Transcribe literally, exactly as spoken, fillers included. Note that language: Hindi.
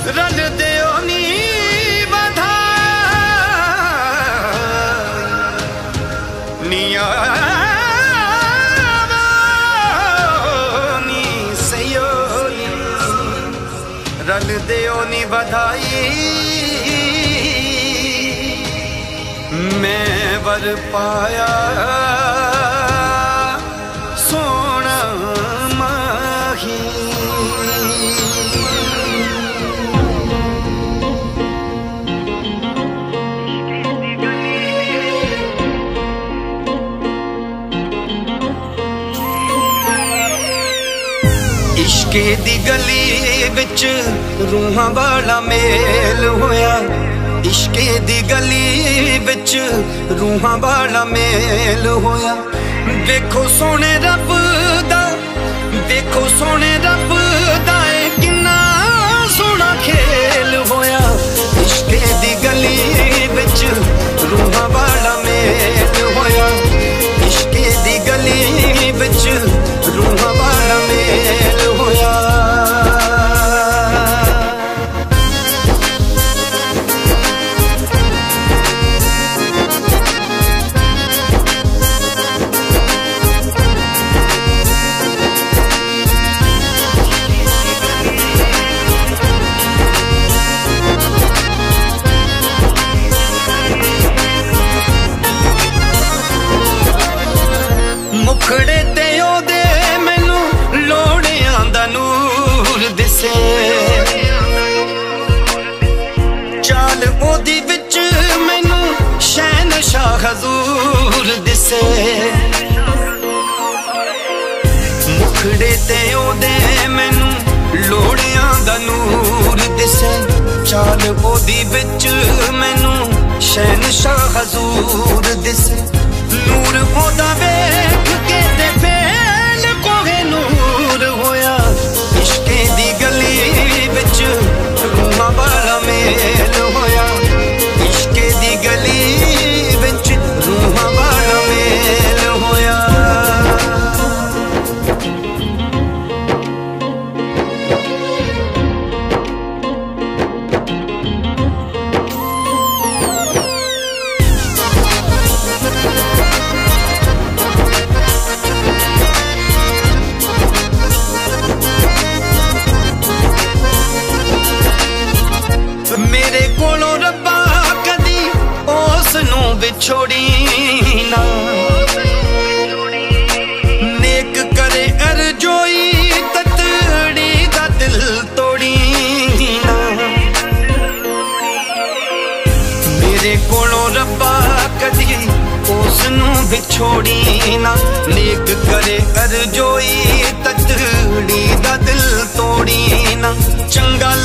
रल दियो नी बधाई निया नी सयोली रल दियो नी बधाई मैं वर पाया सोना माही। इश्के दी गली विच रूहां वाला मेल होया, इश्के दी गली विच रूहां वाला मेल होया। देखो सोने रब दा, देखो सोने रब दा किन्ना सोना खेल होया। इश्के दी गली विच रूहां वाला मेल होया, इश्के दी गली विच रूहां वाला मेल होया। मुखड़े ते ओदे मैनू लोड़ियां दा नूर दिसे, चाल ओदी विच मैनू शहनशाह हजूर दिसे। मुखड़े ते ओदे मैनू लोड़ियां दा नूर दिसे, चाल ओदी विच मैनू शहनशाह हजूर दिसे। नूर ओदा वेख के ते फेल कोहे नूर होया। इश्के दी गली विच रूहां वाला मेल होया, इश्के दी गली विच रूहां वाला मेल होया। मेरे कोलों रब्बा कदी उसनू विछोड़ी ना, नेक करे अरजोई ततड़ी दा दिल तोड़ी ना। मेरे कोलों रब्बा कदी उसनू विछोड़ी ना, नेक करे अरजोई ततड़ी दा दिल तोड़ी ना। चंगा